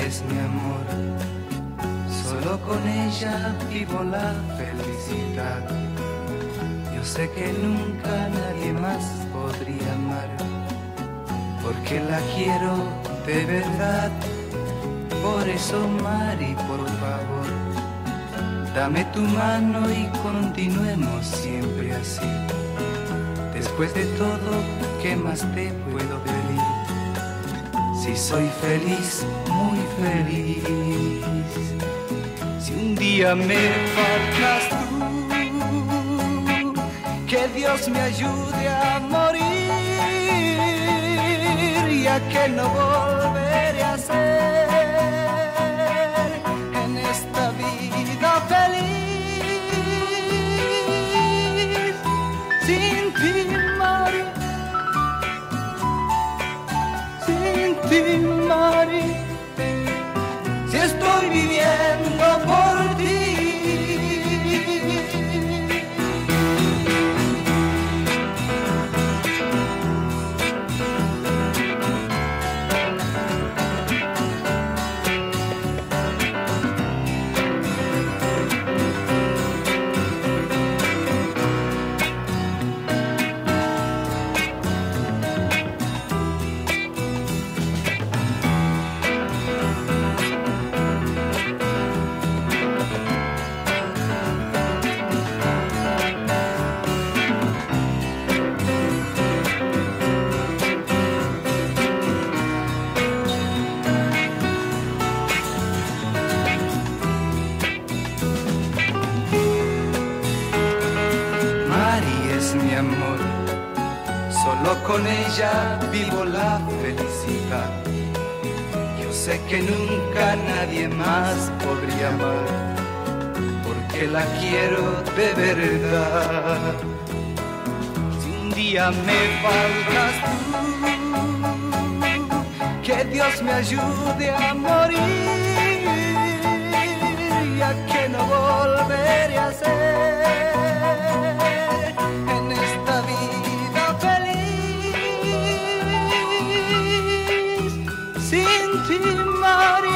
es mi amor, solo con ella vivo la felicidad. Yo sé que nunca nadie más podría amar, porque la quiero de verdad. Por eso, Mari, por favor, dame tu mano y continuemos siempre así. Después de todo, ¿qué más te puedo pedir? Si soy feliz, muy feliz. Si un día me faltas tú, que Dios me ayude a morir, ya que no volveré a ser en esta vida feliz. Sin ti, Mari, sin ti, Mari, si estoy viviendo por ti. Mi amor, solo con ella vivo la felicidad. Yo sé que nunca nadie más podría amar, porque la quiero de verdad. Si un día me faltas tú, que Dios me ayude a morir, ya que no volveré a ser sin ti, Mari.